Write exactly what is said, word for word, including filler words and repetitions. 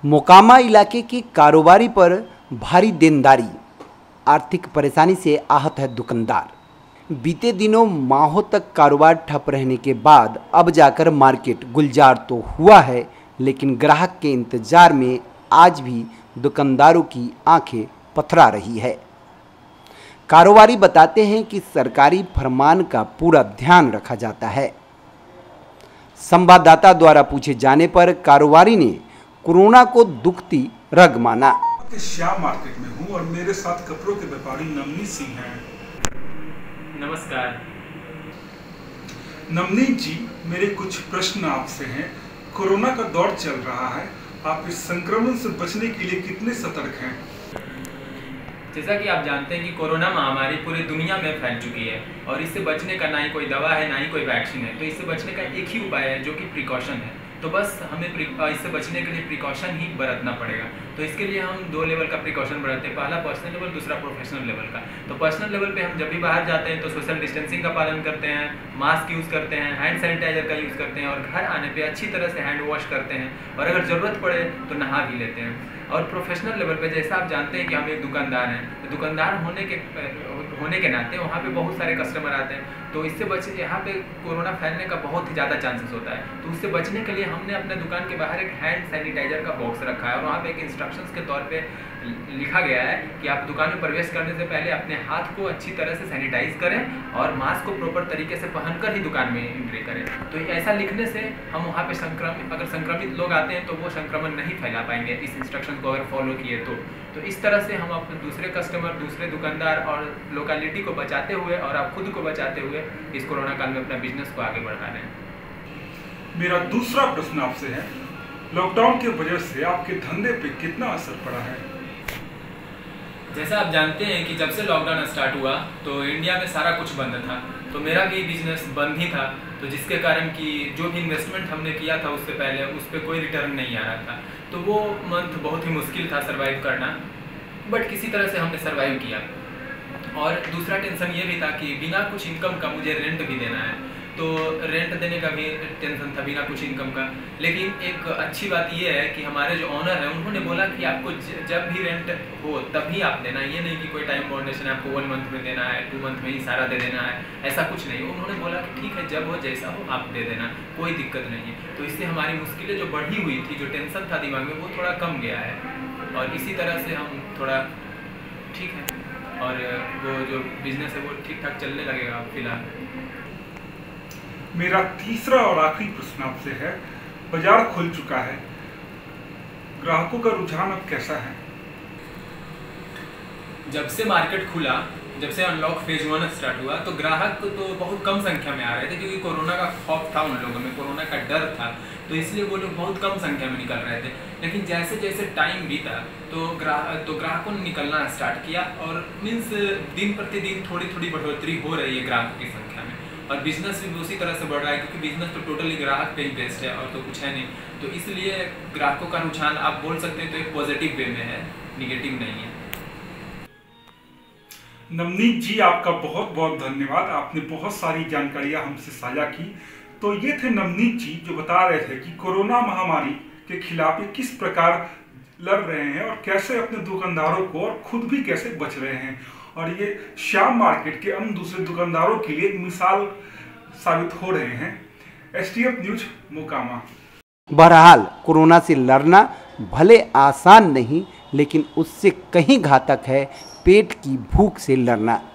मोकामा इलाके के कारोबारी पर भारी देनदारी, आर्थिक परेशानी से आहत है दुकानदार। बीते दिनों माहों तक कारोबार ठप रहने के बाद अब जाकर मार्केट गुलजार तो हुआ है, लेकिन ग्राहक के इंतजार में आज भी दुकानदारों की आंखें पथरा रही है। कारोबारी बताते हैं कि सरकारी फरमान का पूरा ध्यान रखा जाता है। संवाददाता द्वारा पूछे जाने पर कारोबारी ने कोरोना को दुखती रग माना। श्याम मार्केट में हूँ और मेरे साथ कपड़ों के व्यापारी नवनीत सिंह हैं। नमस्कार। नवनीत जी, मेरे कुछ प्रश्न आपसे हैं। कोरोना का दौर चल रहा है, आप इस संक्रमण से बचने के लिए कितने सतर्क हैं? जैसा कि आप जानते हैं कि कोरोना महामारी पूरी दुनिया में फैल चुकी है और इससे बचने का ना ही कोई दवा है, ना ही कोई वैक्सीन है। तो इससे बचने का एक ही उपाय है जो कि प्रिकॉशन है। तो बस हमें इससे बचने के लिए प्रिकॉशन ही बरतना पड़ेगा। तो इसके लिए हम दो लेवल का प्रिकॉशन बरतते हैं, पहला पर्सनल लेवल, दूसरा प्रोफेशनल लेवल का। तो पर्सनल लेवल पे हम जब भी बाहर जाते हैं तो सोशल डिस्टेंसिंग का पालन करते हैं, मास्क यूज़ करते हैं, हैंड सैनिटाइजर का यूज़ करते हैं और घर आने पे अच्छी तरह से हैंड वॉश करते हैं और अगर ज़रूरत पड़े तो नहा भी लेते हैं। और प्रोफेशनल लेवल पे जैसा आप जानते हैं कि हम एक दुकानदार हैं, तो दुकानदार होने के होने के नाते वहाँ पे बहुत सारे कस्टमर आते हैं। तो इससे बच यहाँ पे कोरोना फैलने का बहुत ही ज़्यादा चांसेस होता है। तो उससे बचने के लिए हमने अपने दुकान के बाहर एक हैंड सैनिटाइजर का बॉक्स रखा है और वहाँ पे एक इंस्ट्रक्शंस के तौर पे लिखा गया है कि आप दुकान में प्रवेश करने से पहले अपने हाथ को अच्छी तरह से सैनिटाइज करें और मास्क को प्रॉपर तरीके से पहनकर ही दुकान में एंट्री करें। तो ऐसा लिखने से हम वहाँ पे संक्रमित अगर संक्रमित लोग आते हैं तो वो संक्रमण नहीं फैला पाएंगे इस इंस्ट्रक्शन को अगर फॉलो किए तो। तो इस तरह से हम अपने दूसरे कस्टमर, दूसरे दुकानदार और लोकेलिटी को बचाते हुए और आप खुद को बचाते हुए इस कोरोना काल में अपना बिजनेस को आगे बढ़ा रहे हैं। मेरा दूसरा प्रश्न आपसे है, लॉकडाउन की वजह से आपके धंधे पे कितना असर पड़ा है? जैसा आप जानते हैं कि जब से लॉकडाउन स्टार्ट हुआ तो इंडिया में सारा कुछ बंद था, तो मेरा भी बिजनेस बंद ही था। तो जिसके कारण कि जो भी इन्वेस्टमेंट हमने किया था उससे पहले उस पर कोई रिटर्न नहीं आ रहा था। तो वो मंथ बहुत ही मुश्किल था सर्वाइव करना, बट किसी तरह से हमने सर्वाइव किया। और दूसरा टेंशन ये भी था कि बिना कुछ इनकम का मुझे रेंट भी देना है, तो रेंट देने का भी टेंशन था बिना कुछ इनकम का। लेकिन एक अच्छी बात ये है कि हमारे जो ऑनर है उन्होंने बोला कि आपको जब भी रेंट हो तभी आप देना, ये नहीं कि कोई टाइम बाउंडेशन है आपको वन मंथ में देना है, टू मंथ में ही सारा दे देना है, ऐसा कुछ नहीं। उन्होंने बोला कि ठीक है, जब हो जैसा हो आप दे देना, कोई दिक्कत नहीं है। तो इससे हमारी मुश्किलें जो बढ़ी हुई थी, जो टेंशन था दिमाग में, वो थोड़ा कम गया है और इसी तरह से हम थोड़ा ठीक है और वो जो बिजनेस है वो ठीक ठाक चलने लगेगा फिलहाल। मेरा तीसरा और आखिरी प्रश्न आपसे है, बाजार खुल चुका है, ग्राहकों का रुझान अब कैसा है? जब से मार्केट खुला, जब से अनलॉक फेज वन स्टार्ट हुआ तो ग्राहक तो बहुत कम संख्या में आ रहे थे, क्योंकि कोरोना का खौफ था उन लोगों में, कोरोना का डर था, तो इसलिए वो लोग बहुत कम संख्या में निकल रहे थे। लेकिन जैसे जैसे टाइम बीता तो ग्राहक तो ग्राहकों ने निकलना स्टार्ट किया और मीन्स दिन प्रतिदिन थोड़ी थोड़ी बढ़ोतरी हो रही है ग्राहकों की संख्या में और बिजनेस भी उसी तरह से बढ़ रहा है, क्योंकि बिजनेस तो टोटली ग्राहक पे ही बेस्ड है और तो कुछ है नहीं। तो इसलिए ग्राहकों का रुझान आप बोल सकते हैं तो एक पॉजिटिव वे में है, निगेटिव नहीं है। नवनीत जी, आपका बहुत बहुत धन्यवाद, आपने बहुत सारी जानकारियां हमसे साझा की। तो ये थे नवनीत जी जो बता रहे थे कि कोरोना महामारी के खिलाफ ये किस प्रकार लड़ रहे हैं और कैसे अपने दुकानदारों को और खुद भी कैसे बच रहे हैं। और ये श्याम मार्केट के अन्य दूसरे दुकानदारों के लिए एक मिसाल साबित हो रहे हैं। S T F news Mokama. बहरहाल कोरोना से लड़ना भले आसान नहीं, लेकिन उससे कहीं घातक है पेट की भूख से लड़ना।